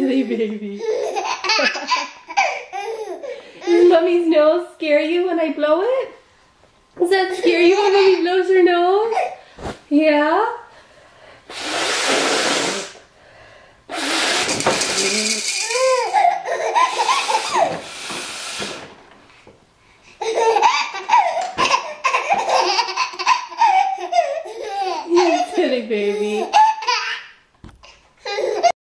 Silly baby. Does Mummy's nose scare you when I blow it? Does that scare you when Mummy blows her nose? Yeah?